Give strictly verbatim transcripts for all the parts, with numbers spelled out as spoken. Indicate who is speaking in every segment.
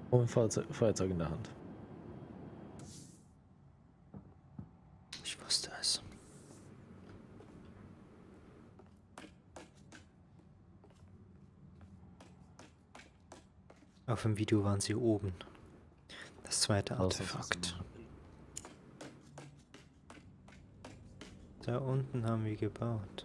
Speaker 1: Und ein Feuerzeug, Feuerzeug in der Hand.
Speaker 2: Ich wusste es. Auf dem Video waren sie oben. Das zweite Artefakt. Da unten haben wir gebaut.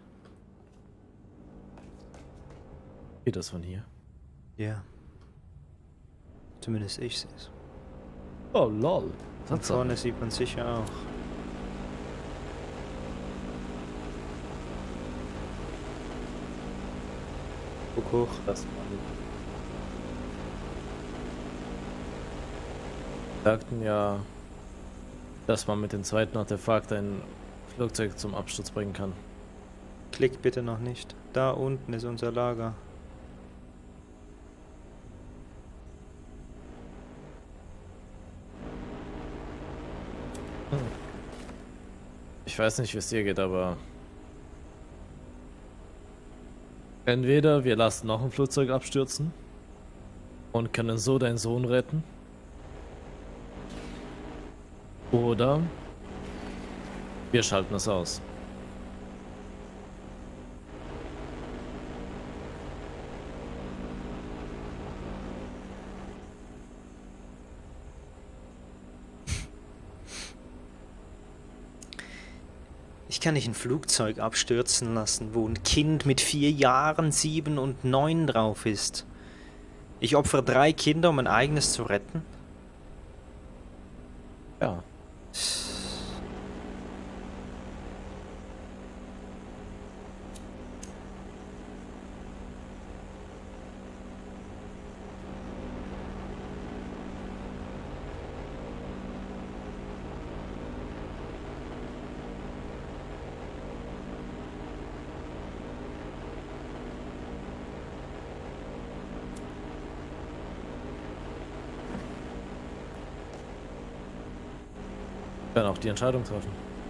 Speaker 1: Geht das von hier?
Speaker 2: Ja. Zumindest ich sehe es.
Speaker 1: Oh lol.
Speaker 2: Und vorne sieht man sicher auch. Guck hoch.
Speaker 1: Das sagten ja, dass man mit dem zweiten Artefakt ein Flugzeug zum Absturz bringen kann.
Speaker 2: Klick bitte noch nicht. Da unten ist unser Lager.
Speaker 1: Ich weiß nicht, wie es dir geht, aber entweder wir lassen noch ein Flugzeug abstürzen und können so deinen Sohn retten, oder wir schalten es aus.
Speaker 2: Ich kann nicht ein Flugzeug abstürzen lassen, wo ein Kind mit vier Jahren, sieben und neun drauf ist. Ich opfere drei Kinder, um ein eigenes zu retten?
Speaker 1: Ja. Dann auch die Entscheidung treffen.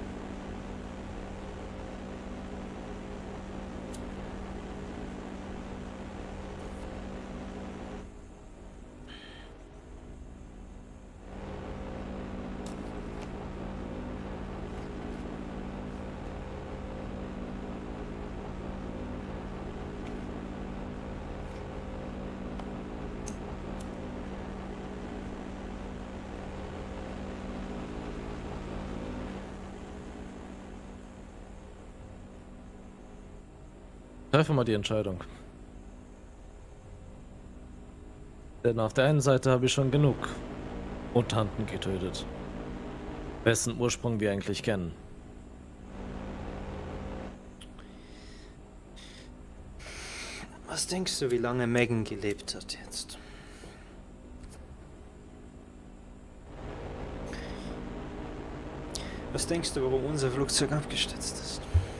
Speaker 1: Treffen wir die Entscheidung. Denn auf der einen Seite habe ich schon genug Mutanten getötet, wessen Ursprung wir eigentlich kennen.
Speaker 2: Was denkst du, wie lange Megan gelebt hat jetzt? Was denkst du, warum unser Flugzeug abgestürzt ist?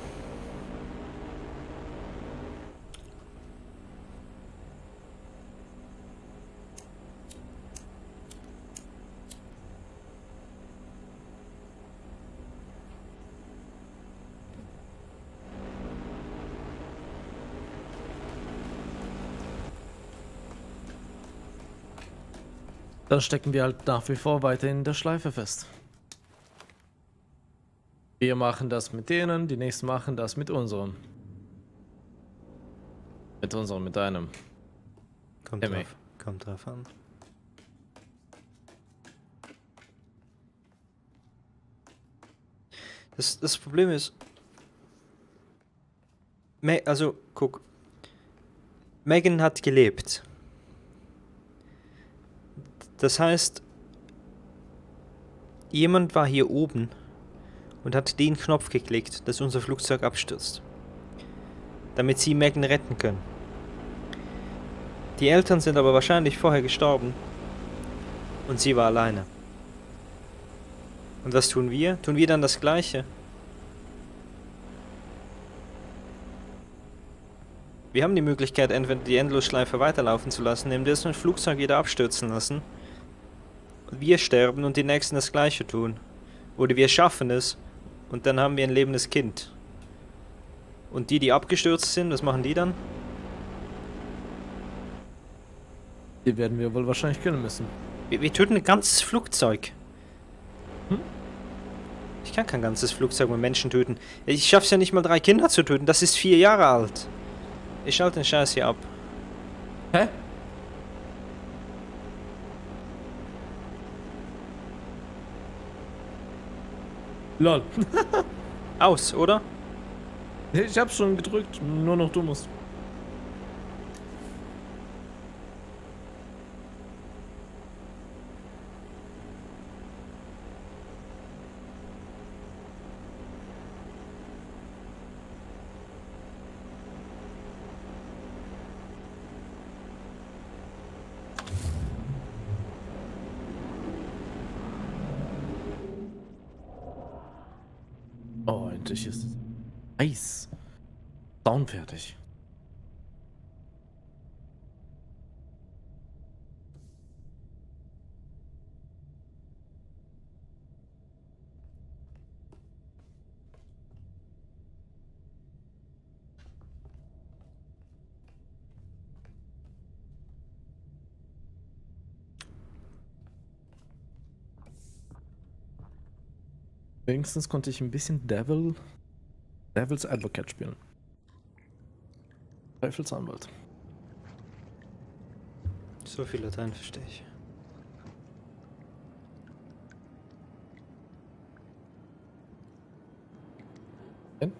Speaker 1: Dann stecken wir halt nach wie vor weiter in der Schleife fest. Wir machen das mit denen, die nächsten machen das mit unserem. Mit unserem, mit deinem.
Speaker 2: Kommt
Speaker 1: Emmy.
Speaker 2: drauf, kommt drauf an. Das, das Problem ist, Me also guck, Megan hat gelebt. Das heißt, jemand war hier oben und hat den Knopf geklickt, dass unser Flugzeug abstürzt. Damit sie Megan retten können. Die Eltern sind aber wahrscheinlich vorher gestorben. Und sie war alleine. Und was tun wir? Tun wir dann das Gleiche? Wir haben die Möglichkeit, entweder die Endlosschleife weiterlaufen zu lassen, indem wir das Flugzeug wieder abstürzen lassen. Wir sterben und die Nächsten das Gleiche tun. Oder wir schaffen es und dann haben wir ein lebendes Kind. Und die, die abgestürzt sind, was machen die dann?
Speaker 1: Die werden wir wohl wahrscheinlich können müssen.
Speaker 2: Wir, wir töten ein ganzes Flugzeug.
Speaker 1: Hm?
Speaker 2: Ich kann kein ganzes Flugzeug mit Menschen töten. Ich schaff's ja nicht mal, drei Kinder zu töten. Das ist vier Jahre alt. Ich schalte den Scheiß hier ab.
Speaker 1: Hä? Lol.
Speaker 2: Aus, oder?
Speaker 1: Ich hab's schon gedrückt, nur noch du musst. Oh, endlich ist es Eis. Down fertig. Wenigstens konnte ich ein bisschen Devil, Devil's Advocate spielen. Teufelsanwalt.
Speaker 2: So viel Latein verstehe ich.
Speaker 1: Denn?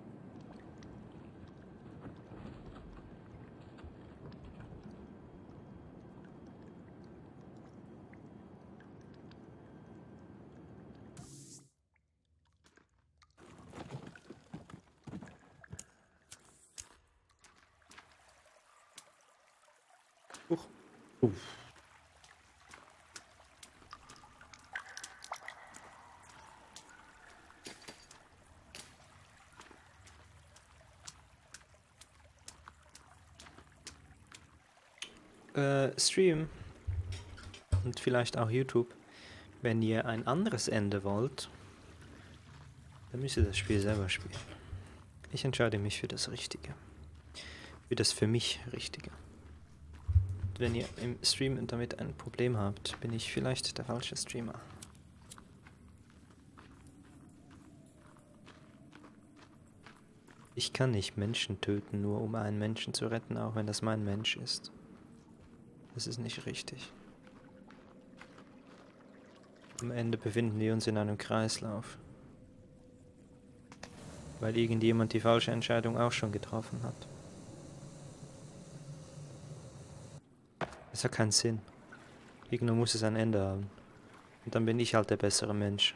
Speaker 2: Huch.
Speaker 1: Uff.
Speaker 2: Äh, Stream und vielleicht auch YouTube. Wenn ihr ein anderes Ende wollt, dann müsst ihr das Spiel selber spielen. Ich entscheide mich für das Richtige. Für das für mich Richtige. Und wenn ihr im Stream damit ein Problem habt, bin ich vielleicht der falsche Streamer. Ich kann nicht Menschen töten, nur um einen Menschen zu retten, auch wenn das mein Mensch ist. Das ist nicht richtig. Am Ende befinden wir uns in einem Kreislauf. Weil irgendjemand die falsche Entscheidung auch schon getroffen hat. Es hat keinen Sinn. Irgendwo muss es ein Ende haben. Und dann bin ich halt der bessere Mensch.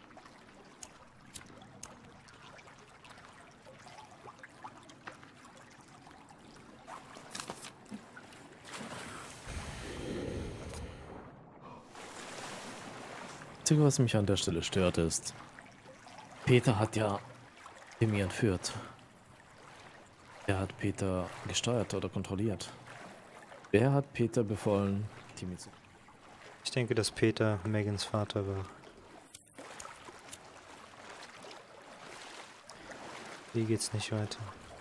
Speaker 1: Das Einzige, was mich an der Stelle stört, ist, Peter hat ja Timmy entführt. Er hat Peter gesteuert oder kontrolliert. Wer hat Peter befohlen, Timmy zu...
Speaker 2: Ich denke, dass Peter Megans Vater war. Hier geht's nicht weiter.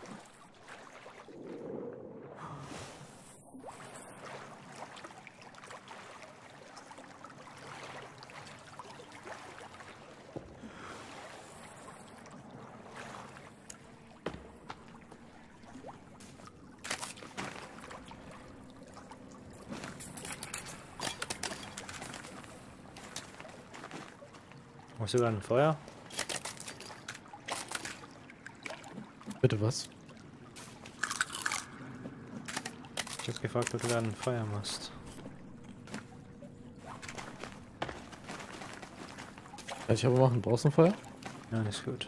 Speaker 2: Hast du gerade ein Feuer?
Speaker 1: Bitte was?
Speaker 2: Ich hab gefragt, ob du gerade ein Feuer machst.
Speaker 1: Kann ich aber machen. Brauchst du ein Feuer?
Speaker 2: Ja, ist gut.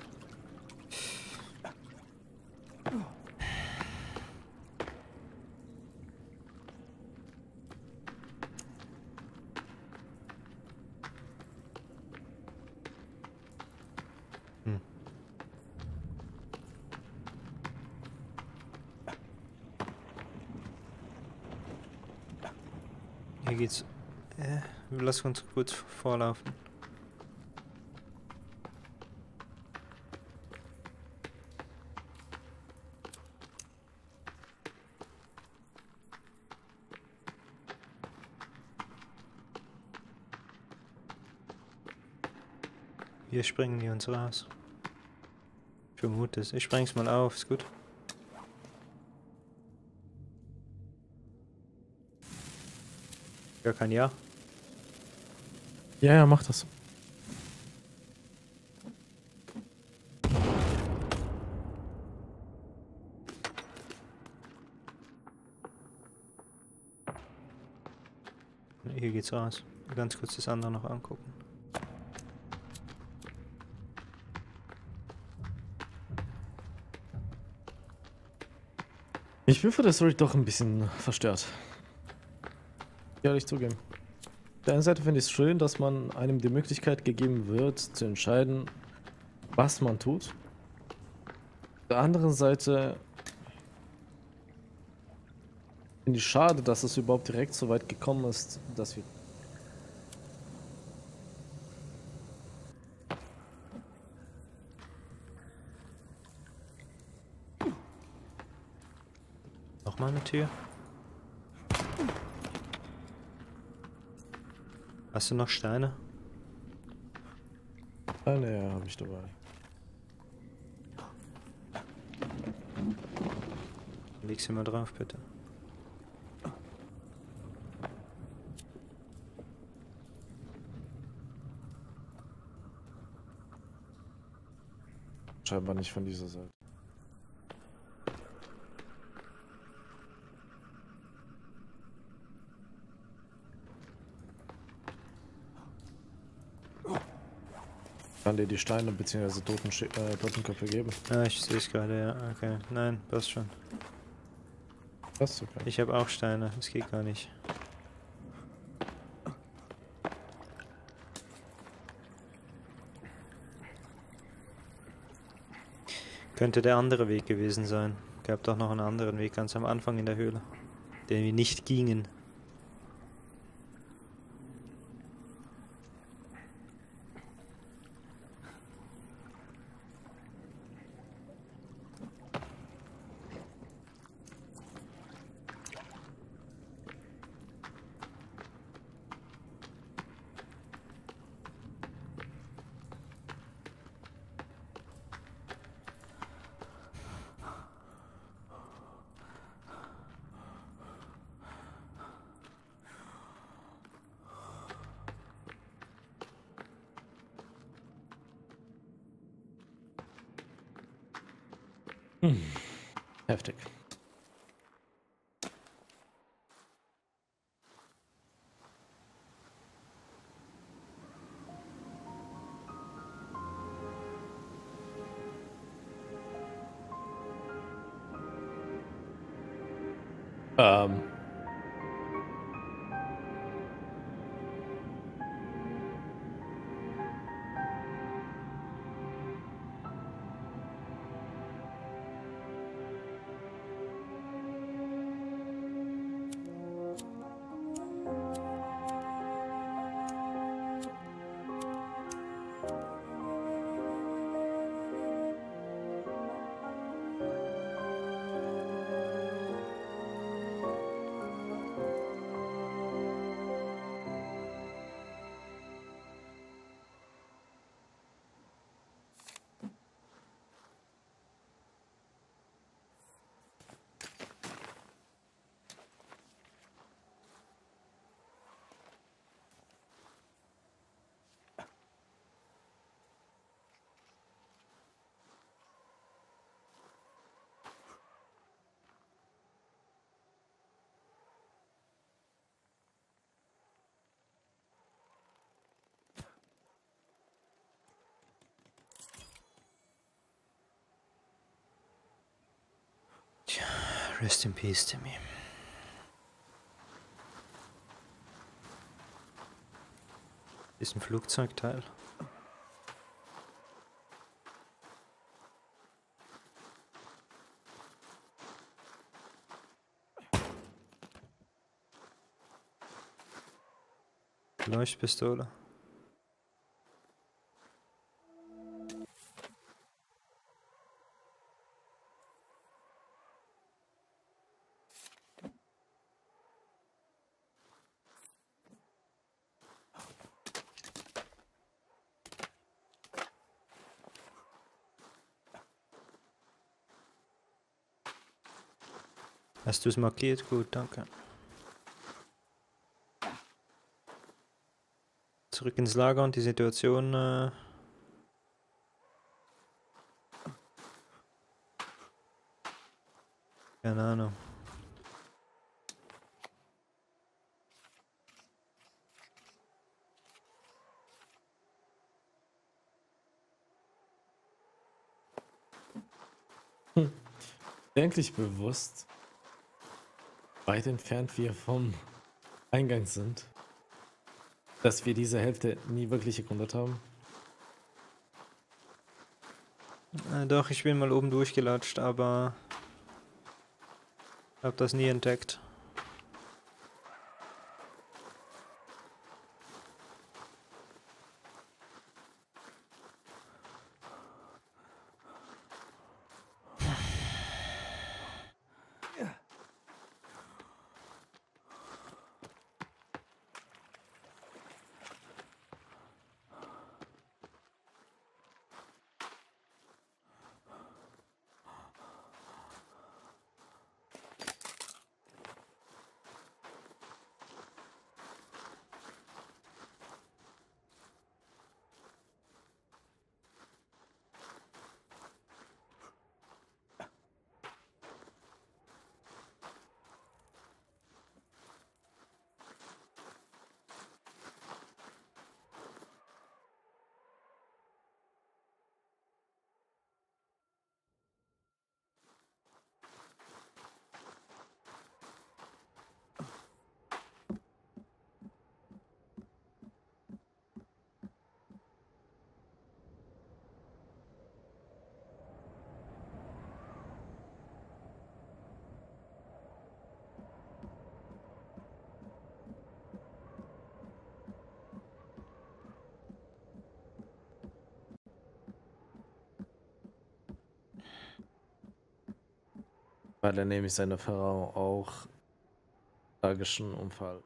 Speaker 2: Hm. Hier geht's. Äh, lass uns kurz vorlaufen. Hier springen die uns raus. Ich vermute es. Ich spreng's mal auf, ist gut. Gar kein Ja.
Speaker 1: Ja, ja, mach das.
Speaker 2: Hier geht's raus. Ganz kurz das andere noch angucken.
Speaker 1: Ich bin für der Story doch ein bisschen verstört. Ehrlich zugeben. Auf der einen Seite finde ich es schön, dass man einem die Möglichkeit gegeben wird, zu entscheiden, was man tut. Auf der anderen Seite finde ich schade, dass es überhaupt direkt so weit gekommen ist, dass wir...
Speaker 2: Nochmal eine Tür. Hast du noch Steine?
Speaker 1: Eine ja, habe ich dabei.
Speaker 2: Leg sie mal drauf, bitte.
Speaker 1: Scheinbar nicht von dieser Seite. Kann dir die Steine bzw. Toten, äh, Totenköpfe geben.
Speaker 2: Ah, ich sehe es gerade, ja. Okay. Nein, passt schon.
Speaker 1: Das ist okay.
Speaker 2: Ich habe auch Steine. Das geht gar nicht. Könnte der andere Weg gewesen sein. Gab doch noch einen anderen Weg ganz am Anfang in der Höhle, den wir nicht gingen.
Speaker 1: Hm. Heftig. Ähm.
Speaker 2: Rest in peace, Timmy. Ist ein Flugzeugteil. Leuchtpistole. Hast du es markiert? Gut, danke. Zurück ins Lager und die Situation... Äh keine Ahnung.
Speaker 1: Hm. Endlich bewusst, weit entfernt wir vom Eingang sind, dass wir diese Hälfte nie wirklich erkundet haben.
Speaker 2: Äh, doch, ich bin mal oben durchgelatscht, aber... hab das nie entdeckt.
Speaker 1: Weil er nämlich seine Frau auch tragischen Unfall.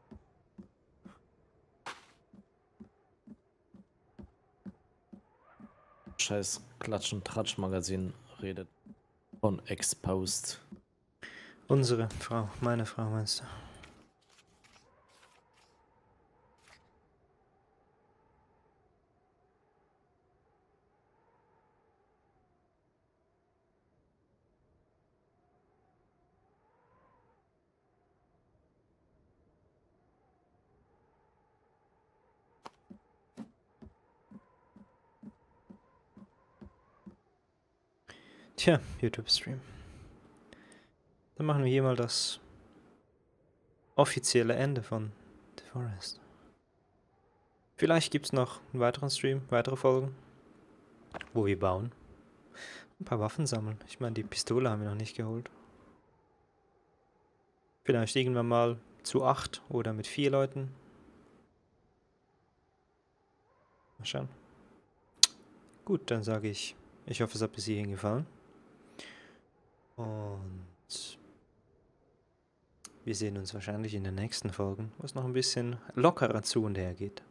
Speaker 1: Scheiß Klatsch- und Tratsch-Magazin redet von Exposed.
Speaker 2: Unsere Frau, meine Frau meinst du? Tja, YouTube-Stream. Dann machen wir hier mal das offizielle Ende von The Forest. Vielleicht gibt es noch einen weiteren Stream, weitere Folgen, wo wir bauen. Ein paar Waffen sammeln. Ich meine, die Pistole haben wir noch nicht geholt. Vielleicht irgendwann mal zu acht oder mit vier Leuten. Mal schauen. Gut, dann sage ich, ich hoffe, es hat bis hierhin gefallen. Und wir sehen uns wahrscheinlich in den nächsten Folgen, wo es noch ein bisschen lockerer zu und her geht.